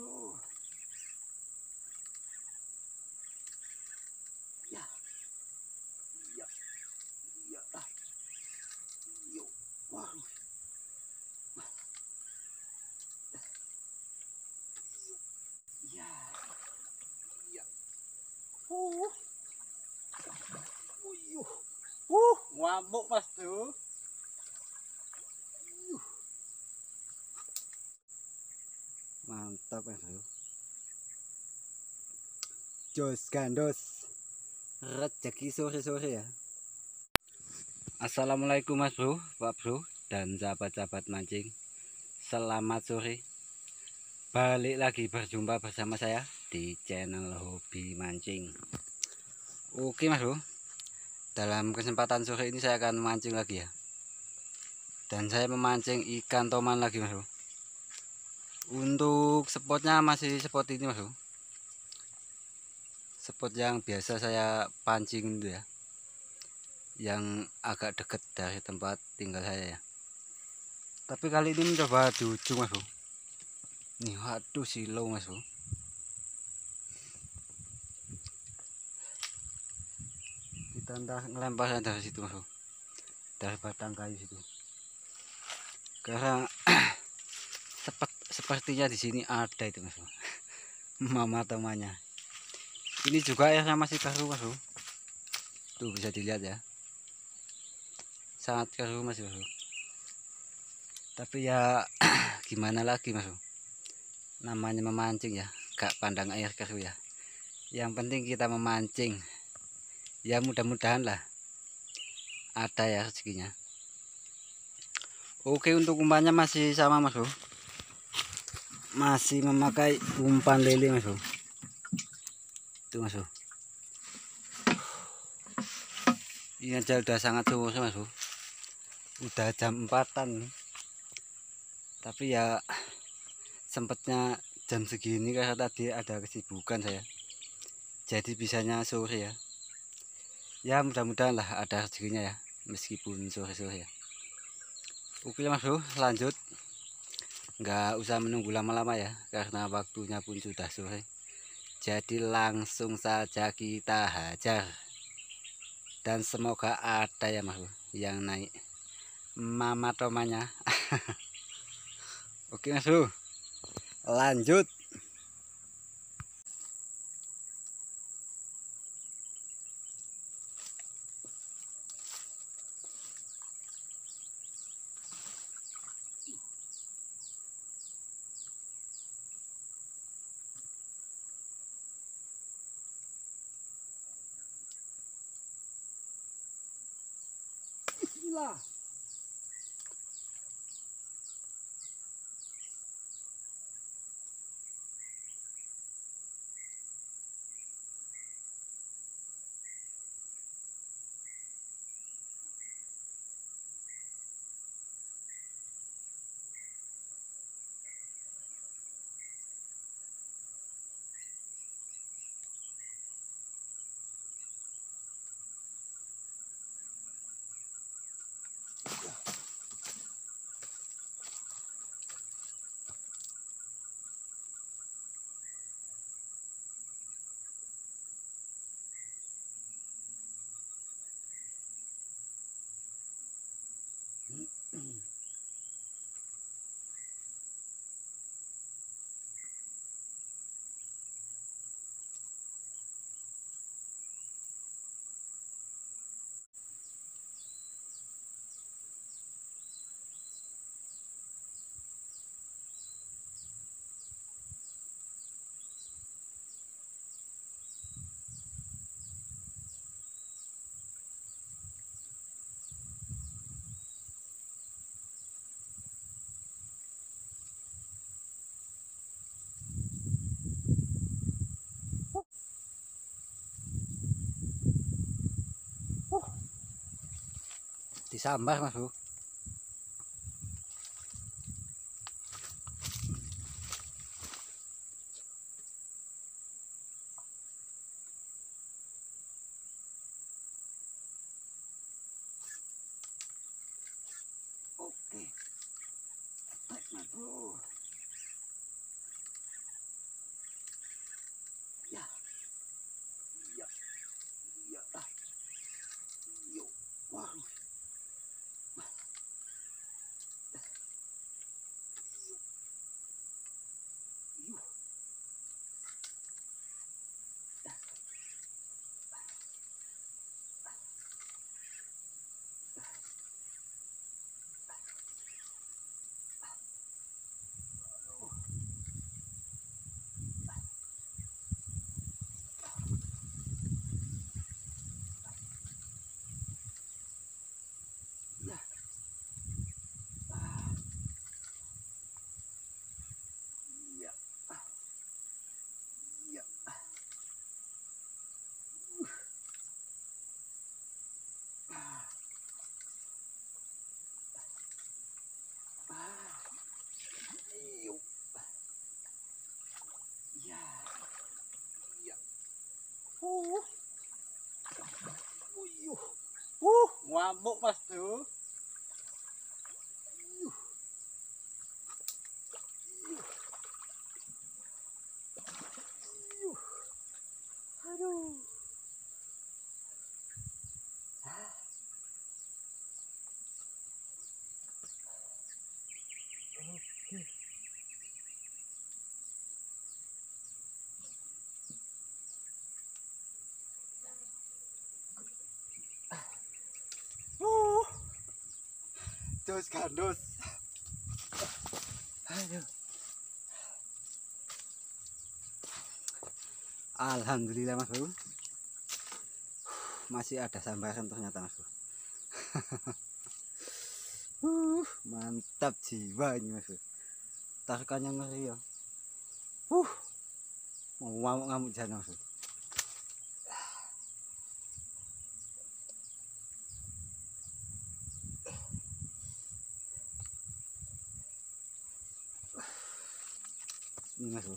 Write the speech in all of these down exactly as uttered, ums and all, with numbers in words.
bro. Ya, ya, ya, ah, yo, waduh, ya, ya, uh, uyuh, uh, ngamuk mas bro. Mantap mas bro. Jos gandos rezeki sore-sore ya. Assalamualaikum mas bro, pak bro, dan sahabat-sahabat mancing. Selamat sore. Balik lagi berjumpa bersama saya di channel Hobi Mancing. Oke mas bro, dalam kesempatan sore ini saya akan memancing lagi ya. Dan saya memancing ikan toman lagi mas bro. Untuk spotnya masih spot ini mas bro, spot yang biasa saya pancing itu ya, yang agak dekat dari tempat tinggal saya ya. Tapi kali ini mencoba di ujung mas bro. Nih waduh silo mas bro. Kita entah ngelempar dari situ mas bro, dari batang kayu situ. Karena sepet, sepertinya di sini ada itu mas bro. Mama temannya. Ini juga airnya masih keruh mas bro. Tuh bisa dilihat ya, sangat keruh mas bro. Tapi ya gimana lagi mas bro, namanya memancing ya, gak pandang air keruh ya. Yang penting kita memancing. Ya mudah-mudahan lah ada ya rezekinya. Oke, untuk umpannya masih sama mas bro, masih memakai umpan lele mas bro. Tuh mas bro, ini aja udah sangat sore mas bro, udah jam empatan. Tapi ya sempatnya jam segini karena tadi ada kesibukan saya, jadi bisanya sore ya. Ya mudah-mudahan lah ada rezekinya ya, meskipun sore-sore ya. Oke mas bro, lanjut, nggak usah menunggu lama-lama ya, karena waktunya pun sudah sore. Jadi langsung saja kita hajar. Dan semoga ada ya mas bro yang naik mama tomanya. Oke mas bro, lanjut. Gila. Disambar mas bro. Oke, baik mas bro. Ngamuk Mas Bro. Aduh. Oke. Uh. Jos gandos. Aduh. Alhamdulillah Mas Bro. Masih ada sambaran ternyata Mas Bro. uh, mantap jiwa ini Mas Bro. Tarikannya ngeri ya. Uh, mau ngamuk-ngamuk jangan Mas Bro. Ini Mas Bro.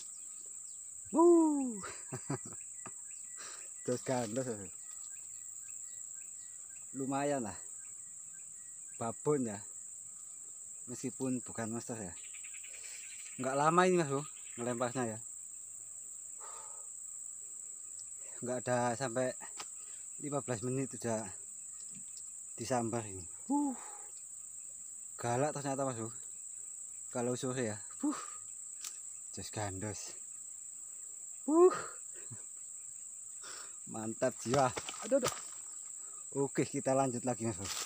Uh. Terus gandos lumayan lah, babon ya, meskipun bukan monster ya. Nggak lama ini Mas Bro ngelempasnya ya, nggak ada sampai lima belas menit udah disambar ini. Uh, galak ternyata Mas Bro kalau sore ya. Uh, jos gandos. Uh, mantap jiwa. Aduh, aduh. Oke, kita lanjut lagi Mas Bro.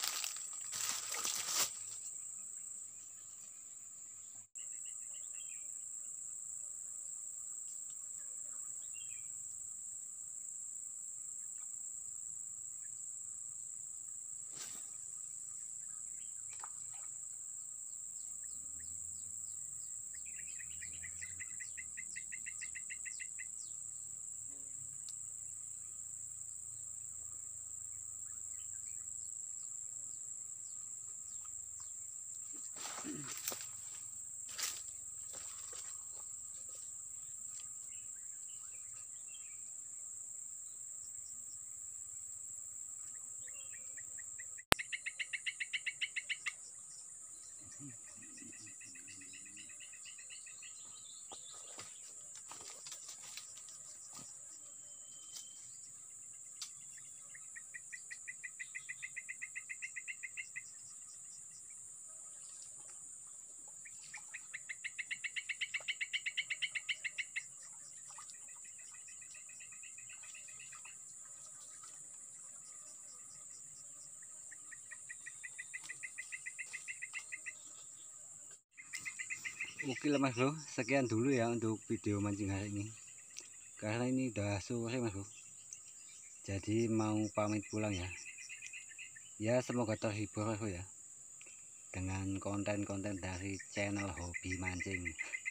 Oke lah Mas Bro, sekian dulu ya untuk video mancing hari ini, karena ini udah sore Mas Bro, jadi mau pamit pulang ya. Ya semoga terhibur Mas Bro ya dengan konten-konten dari channel hobi mancing.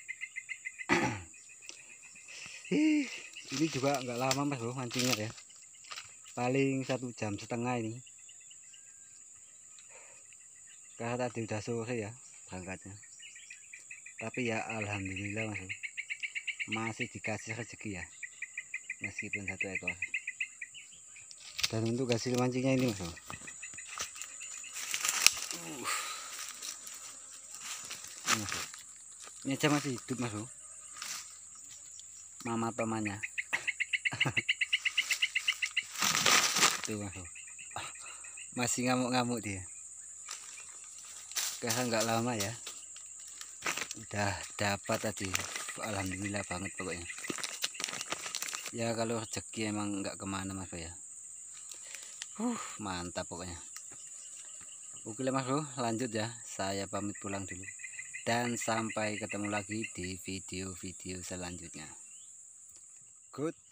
Ini juga nggak lama Mas Bro mancingnya ya, paling satu jam setengah ini, karena tadi udah sore ya berangkatnya. Tapi ya alhamdulillah Mas Bro, masih dikasih rezeki ya, meskipun satu ekor. Dan untuk hasil mancingnya ini Mas Bro, uh. ini, Mas Bro. Ini aja masih hidup Mas Bro, mama temannya. Tuh Mas Bro, masih ngamuk-ngamuk dia, karena nggak lama ya udah dapat tadi. Alhamdulillah banget pokoknya ya, kalau rezeki emang nggak kemana Mas Bro ya. uh mantap pokoknya. Oke lah Mas Bro, lanjut ya, saya pamit pulang dulu dan sampai ketemu lagi di video-video selanjutnya. Good.